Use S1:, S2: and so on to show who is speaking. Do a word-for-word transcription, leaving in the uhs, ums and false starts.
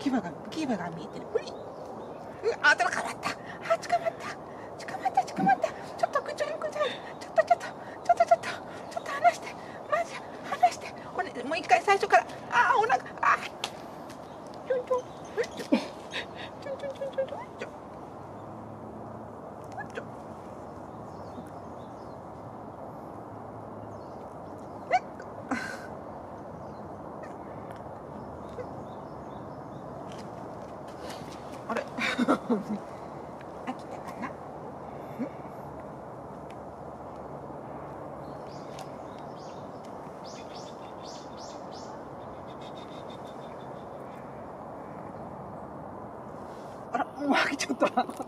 S1: 牙が牙が見えてる。ほり。うあ、捕まった。あ、捕まった。捕まった捕まった。ちょっとぐちゃぐちゃ。ちょっとちょっとちょっとちょっとちょっと離して。まず離して。これもう一回最初から。あ、お腹あ。ちょんちょん。ちょんちょんちょんちょんちょんちょんちょん。あれ飽きたかな。あら、もう飽きちゃった。